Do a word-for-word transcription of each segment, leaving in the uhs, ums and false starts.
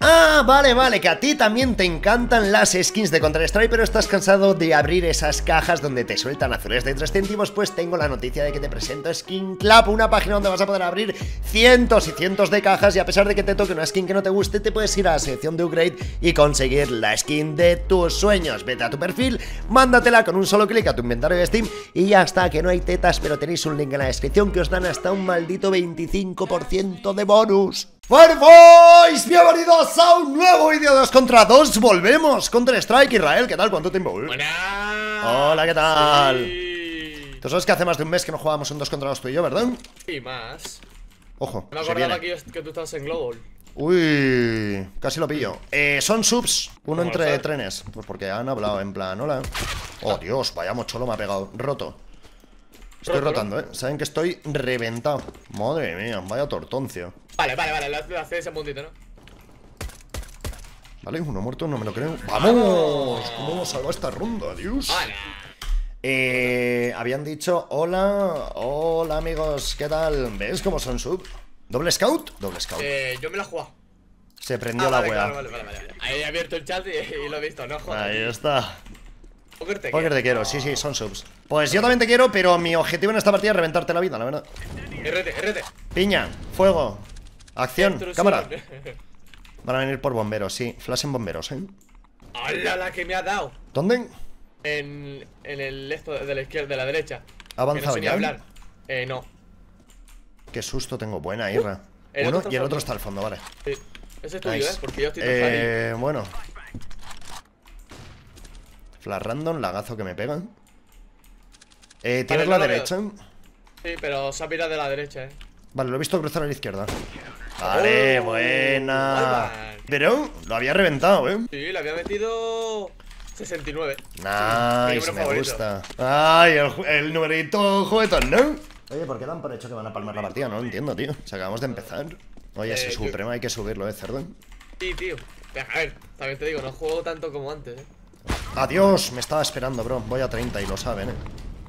Ah, vale, vale, que a ti también te encantan las skins de Counter-Strike, pero estás cansado de abrir esas cajas donde te sueltan azules de tres céntimos. Pues tengo la noticia de que te presento Skin Club, una página donde vas a poder abrir cientos y cientos de cajas, y a pesar de que te toque una skin que no te guste, te puedes ir a la sección de upgrade y conseguir la skin de tus sueños. Vete a tu perfil, mándatela con un solo clic a tu inventario de Steam y ya está, que no hay tetas, pero tenéis un link en la descripción que os dan hasta un maldito veinticinco por ciento de bonus. ¡Fanboys! Bienvenidos a un nuevo vídeo de dos contra dos. Volvemos, Counter-Strike. Israel, ¿qué tal? ¿Cuánto tiempo? Buenas. Hola, ¿qué tal? Sí. Tú sabes que hace más de un mes que no jugábamos un dos contra dos tú y yo, ¿verdad? Y más. Ojo, Me se acordaba viene. que, que tú estabas en Global. Uy, casi lo pillo. Eh, son subs, uno ¿Cómo lo entre sabes? trenes. Pues porque han hablado en plan, hola. Oh, Dios, vaya mocholo me ha pegado. Roto. Estoy Roto, rotando, ¿eh? Saben que estoy reventado. Madre mía, vaya tortoncio. Vale, vale, vale, lo hace ese puntito, ¿no? Vale, uno muerto, no me lo creo. ¡Vamos! ¿Cómo hemos salvado esta ronda, Dios? Vale. Eh, habían dicho, hola, hola amigos, ¿qué tal? ¿Ves cómo son sub? ¿Doble scout? Doble scout. Eh, yo me la he jugado. Se prendió Ah, la vale, wea. claro, vale, vale, vale. Ahí he abierto el chat y, y lo he visto, no jodas. Ahí está. Poker te Poker te quiero, sí, sí, son subs. Pues yo también te quiero, pero mi objetivo en esta partida es reventarte la vida, la verdad. R T, R T. Piña, fuego, acción, Intrusión. cámara. Van a venir por bomberos, sí, flash en bomberos, ¿eh? ¡Hala, la que me ha dado! ¿Dónde? En, en el esto de la izquierda, de la derecha. ¿Ha avanzado que no sé ni ya? hablar. Eh, no. Qué susto tengo, buena, Irra. el Uno otro y el está otro al está al fondo, vale. Sí. Ese es tuyo, Nice. ¿eh? Porque yo estoy Eh, bueno. Flash random, lagazo que me pegan. Eh, ¿tienes Vale, la no lo derecha? Sí, pero se ha pirado de la derecha, ¿eh? Vale, lo he visto cruzar a la izquierda. Vale, Oh, buena. Alban. Pero lo había reventado, ¿eh? Sí, le había metido sesenta y nueve. Nice, mi número me favorito. gusta. Ay, el, ju- el numerito juguetón, ¿no? Oye, ¿por qué dan por hecho que van a palmar la partida? No lo entiendo, tío. Si acabamos de empezar. Oye, Eh, ese yo- supremo hay que subirlo, ¿eh, cerdo? Sí, tío. A ver, también te digo, no juego tanto como antes, ¿eh? Adiós, me estaba esperando, bro. Voy a treinta y lo saben, ¿eh?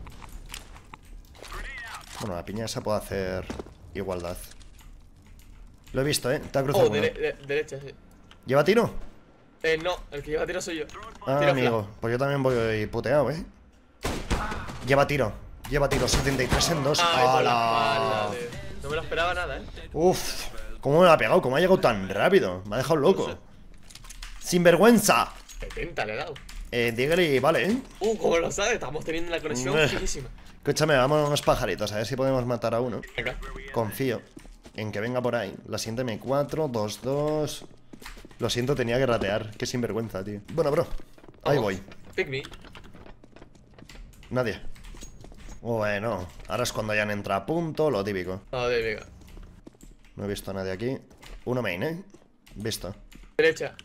Bueno, la piña esa puede hacer igualdad. Lo he visto, ¿eh? Te ha cruzado Oh, uno. dere- de- derecha, sí. ¿Lleva tiro? Eh, no, el que lleva tiro soy yo. Ah, Tiro amigo, pues yo también voy puteado, ¿eh? Lleva tiro, lleva tiro, setenta y tres en dos. flash. Ay, por la ¡Hala! espalda, tío. No me lo esperaba nada, ¿eh? Uf, ¿cómo me la ha pegado? ¿Cómo ha llegado tan rápido? Me ha dejado loco. ¡Sinvergüenza! setenta le he dado. Eh, dígale, vale, ¿eh? Uh, como lo sabes, estamos teniendo una conexión Eh. finísima. Escúchame, vamos a unos pajaritos, a ver si podemos matar a uno. Venga. Confío en que venga por ahí. La siguiente M cuatro, dos dos. Lo siento, tenía que ratear. Qué sinvergüenza, tío. Bueno, bro, ahí Vamos. voy. Pick me. Nadie. Bueno, ahora es cuando hayan entrado a punto, lo típico. Joder, venga. No he visto a nadie aquí. Uno main, ¿eh? Visto. Derecha.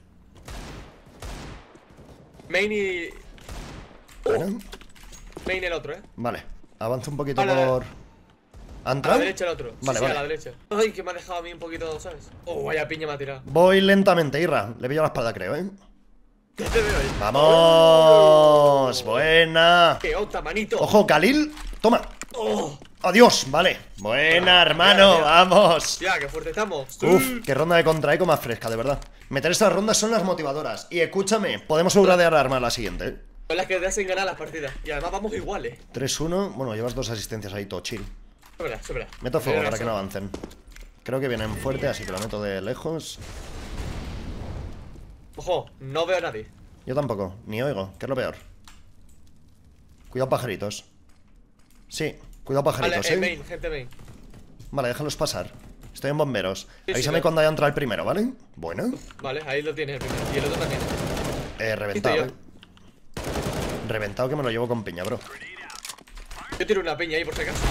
Main y... Bueno, Main el otro, ¿eh? vale. Avanza un poquito A la- por... ¿Ha A la entrado? derecha el otro. Sí, Vale, sí, vale. a la derecha. Ay, que me ha dejado a mí un poquito, ¿sabes? Oh, vaya piña me ha tirado. Voy lentamente, Irra. Le pillo la espalda, creo, ¿eh? ¿Qué te veo ahí? ¡Vamos! ¡Buena! ¡Qué ota, manito! ¡Ojo, Khalil! ¡Toma! ¡Oh! ¡Adiós! Vale. Buena, hermano. mira. ¡Vamos! Ya, qué fuerte estamos. Uf, qué ronda de contraeco más fresca, de verdad. Meter estas rondas son las motivadoras. Y escúchame, podemos upgradear arma la siguiente, ¿eh? Son las que te hacen ganar las partidas. Y además vamos iguales. tres uno. Bueno, llevas dos asistencias ahí, todo chill. Súbela, súbela. Meto fuego Mira para que eso. no avancen. Creo que vienen fuerte, así que lo meto de lejos. Ojo, no veo a nadie. Yo tampoco, ni oigo, que es lo peor. Cuidado pajaritos. Sí, cuidado Vale, pajaritos, eh, ¿eh? main, gente main. Vale, déjalos pasar. Estoy en bomberos. sí, Avísame veo. cuando haya entrado el primero, ¿vale? Bueno. Vale, ahí lo tienes el primero. Y el otro también. Eh, reventado, yo. ¿eh? Reventado que me lo llevo con piña, bro. Yo tiro una piña ahí por si acaso.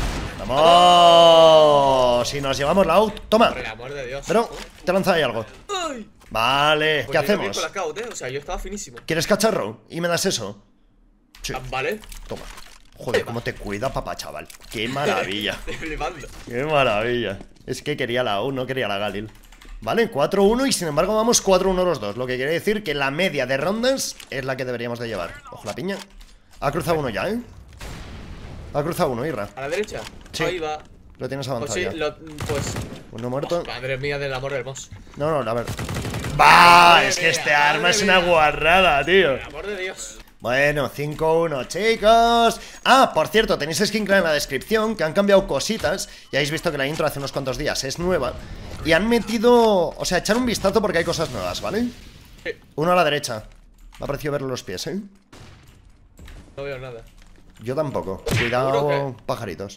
¡Vamos! Si nos llevamos la out. Toma. Por el amor de Dios. Pero, te lanza ahí algo. ¡Ay! Vale, Pues ¿qué yo iba bien hacemos? con la scout, ¿eh? O sea, yo estaba finísimo. ¿Quieres cacharro? ¿Y me das eso? Sí, Ah, vale. toma. Joder, cómo te cuida papá, chaval. Qué maravilla. Estoy flipando. Qué maravilla. Es que quería la U, no quería la Galil. Vale, cuatro uno y sin embargo vamos cuatro uno los dos. Lo que quiere decir que la media de rondas es la que deberíamos de llevar. Ojo la piña. Ha cruzado uno ya, ¿eh? Ha cruzado uno, Irra. ¿A la derecha? Sí. Ahí va. Lo tienes Pues avanzado sí, ya. lo, pues... Uno muerto. Madre mía del amor hermoso. No, no, a ver. Bah, es que este arma es una guarrada, tío. Por amor de Dios. Bueno, cinco uno, chicos. Ah, por cierto, tenéis skin clan en la descripción, que han cambiado cositas. Ya habéis visto que la intro hace unos cuantos días es nueva. Y han metido... O sea, echar un vistazo porque hay cosas nuevas, ¿vale? Sí. Uno a la derecha. Me ha parecido verle los pies, ¿eh? No veo nada. Yo tampoco. ¿Seguro Cuidado, que? pajaritos.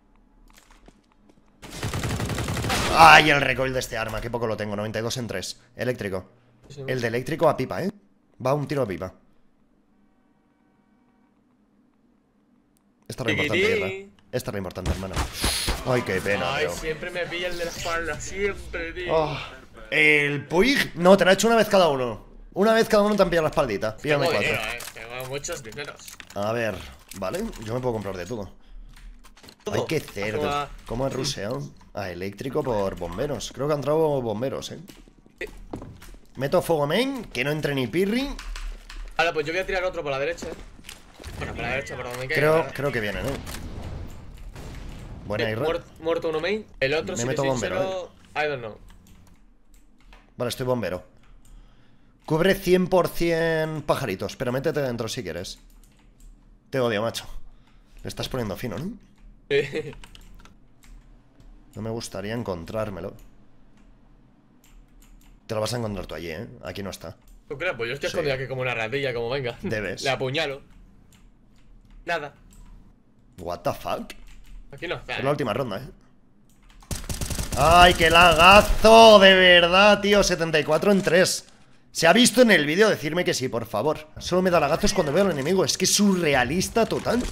Ay, el recoil de este arma, qué poco lo tengo, noventa y dos en tres. Eléctrico. Sí, El de eléctrico a pipa, ¿eh? Va un tiro a pipa. Esta es lo importante, Tiquirí. guerra. Esta es lo importante, hermano. Ay, qué pena, Ay, tío. siempre me pilla el de la espalda, siempre, tío. Oh. El Puig... No, te lo he hecho una vez cada uno. Una vez cada uno te han pillado la espaldita. Píllame Tengo cuatro. dinero, eh. Tengo muchos dineros. A ver, vale, yo me puedo comprar de todo. Todo. Ay, qué cerdo. Acaba- ¿Cómo han ruseado? Ah, eléctrico por bomberos. Creo que han entrado bomberos, eh. Meto fuego main, que no entre ni pirri. Vale, pues yo voy a tirar otro por la derecha. Bueno, por la derecha, por donde caiga. Creo, nada. creo que vienen, eh. Buena Eh, Irra. muer- Muerto uno main. El otro, Me si meto te soy bombero, sincero, I don't know. Vale, estoy bombero. Cubre cien por cien pajaritos, pero métete dentro si quieres. Te odio, macho. Le estás poniendo fino, ¿no? No me gustaría encontrármelo. Te lo vas a encontrar tú allí, ¿eh? Aquí no está. ¿Tú crees? Pues yo estoy Sí. escondido aquí como una ratilla, como venga. Debes. Le apuñalo. Nada. What the fuck? Aquí no está. Es la última ronda, ¿eh? ¡Ay, qué lagazo! De verdad, tío. setenta y cuatro en tres. ¿Se ha visto en el vídeo? Decirme que sí, por favor. Solo me da lagazos cuando veo al enemigo. Es que es surrealista total.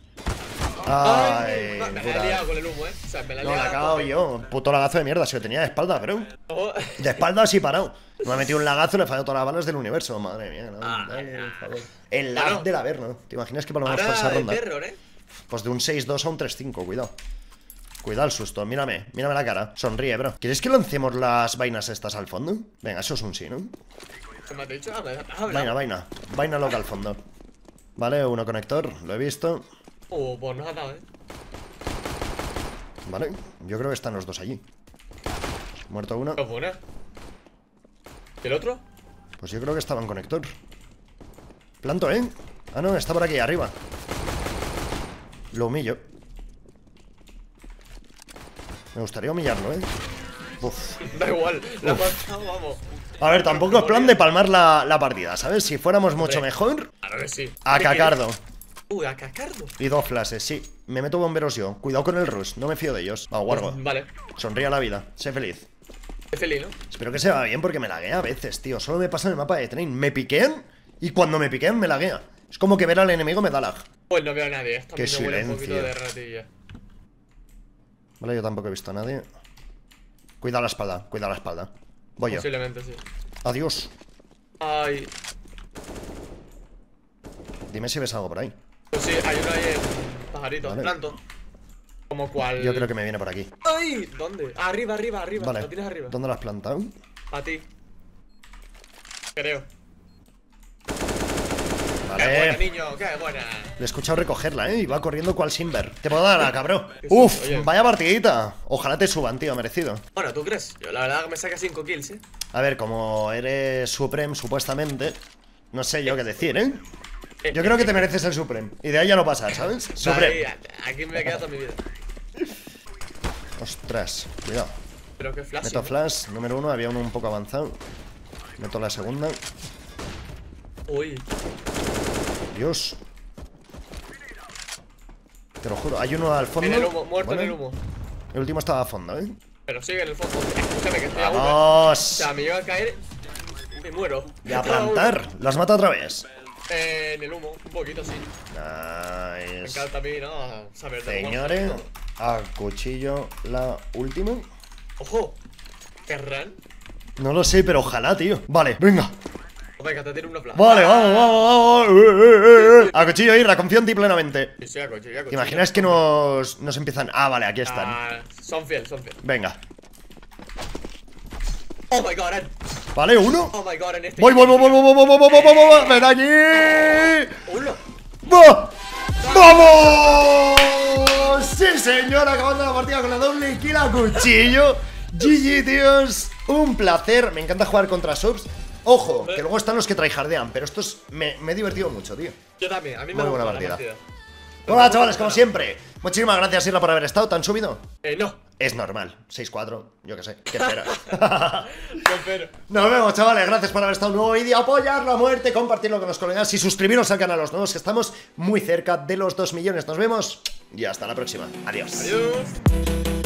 Ay, no, me la he pura- liado con el humo, eh. O sea, me la he No, la he liado. cagado yo. Puto lagazo de mierda. Si lo tenía de espalda, bro. Oh. De espalda así parado. Me ha metido un lagazo y le he fallado todas las balas del universo. Madre mía, no. Ah, Ay, ah, por favor. El lag Bueno. del Averno. ¿Te imaginas que palomamos por esa Ahora el ronda? terror, eh. Pues de un seis dos a un tres cinco, cuidado. Cuidado el susto, mírame, mírame la cara. Sonríe, bro. ¿Quieres que lancemos las vainas estas al fondo? Venga, eso es un sí, ¿no? ¿Qué me has dicho? Habla, habla. Vaina, vaina. Vaina loca al fondo. Vale, uno conector, lo he visto. Oh, pues no ha dado, eh. Vale, yo creo que están los dos allí. Muerto uno. ¿Qué os pone? ¿Y el otro? Pues yo creo que estaba en conector. Planto, ¿eh? Ah, no, está por aquí, arriba. Lo humillo. Me gustaría humillarlo, ¿eh? Uf. Da igual, la has matado, vamos. A ver, tampoco es plan de palmar la, la partida, ¿sabes? Si fuéramos mucho Hombre. mejor, Claro que sí. a ¿Qué cacardo. quieres? Uy, a cacardo. Y dos flashes, sí. Me meto bomberos yo. Cuidado con el rush, no me fío de ellos. Va, guargo. Vale. Sonríe a la vida, sé feliz. Es feliz, ¿no? Espero que se va bien porque me laguea a veces, tío. Solo me pasa en el mapa de train. Me piquean y cuando me piquean me laguea. Es como que ver al enemigo me da lag. Pues no veo a nadie. Esto a Qué mí me huele un poquito silencio. de ratilla. Vale, yo tampoco he visto a nadie. Cuida la espalda, cuida la espalda. Voy yo. Posiblemente sí. Adiós. Ay. Dime si ves algo por ahí. Pues sí, hay uno ahí en pajarito. Vale. Planto. Como cual. Yo creo que me viene por aquí. ¡Ay! ¿Dónde? Arriba, arriba, arriba. Vale. Lo tienes arriba. ¿Dónde lo has plantado? A ti. Creo. ¡Qué buena, Vale. niño! ¡Qué buena! Le he escuchado recogerla, ¿eh? Y va corriendo cual Simber. Te puedo dar a cabrón. Sí, Uf, oye. vaya partidita. Ojalá te suban, tío, merecido. Bueno, ¿tú crees? Yo la verdad que me saca cinco kills, ¿eh? A ver, como eres Supreme, supuestamente, no sé yo qué decir, ¿eh? Yo creo que te mereces el Supreme. Y de ahí ya no pasar, ¿sabes? Ahí, Supreme. aquí me he quedado toda mi vida. Ostras, cuidado. Pero qué flash. Meto flash, número uno, había uno un poco avanzado. Meto la segunda. Uy. Dios. Te lo juro, hay uno al fondo. En el humo, muerto Vale. en el humo. El último estaba a fondo, ¿eh? Pero sigue en el fondo. Escúchame que estoy a uno. O ¡Vamos! sea, me iba a caer. Me muero. Y a plantar. ¿Lo has matado otra vez? Eh, en el humo, un poquito sí. Me Nice. encanta a mí, ¿no? Saber de humo. Señores, a cuchillo la última. Ojo. ¿Querrán? No lo sé, pero ojalá, tío. Vale, venga. Venga, te tiro una flash. Vale, vamos, vamos, vamos. Eh, eh, eh, eh. A cuchillo Irra, confío en ti plenamente. Sí, sí, a coche, a coche. ¿Te imaginas que nos, nos empiezan? Ah, vale, aquí están. Ah, son fiel, son fiel. Venga. Oh my god, Ed. Vale, uno. Oh my god, en este. Voy, voy, voy, voy, voy, voy, voy, voy, voy, voy, voy. Ven aquí. Uno. ¡Va! ¡Vamos! Sí, señor, acabando la partida con la doble kill a cuchillo. G G, tíos. Un placer. Me encanta jugar contra subs. Ojo, que luego están los que tryhardean, pero esto es, me, me he divertido mucho, tío. Yo también, a mí me Muy buena gusta la partida. partida. Hola, chavales, como siempre. Muchísimas gracias, Isla, por haber estado. ¿Te han subido? Eh, no. Es normal. seis cuatro, yo qué sé. ¿Qué esperas? No espero. Nos vemos, chavales. Gracias por haber estado en un nuevo vídeo. Apoyarlo a muerte, compartirlo con los colegas y suscribiros al canal a los nuevos, que estamos muy cerca de los dos millones. Nos vemos y hasta la próxima. Adiós. Adiós.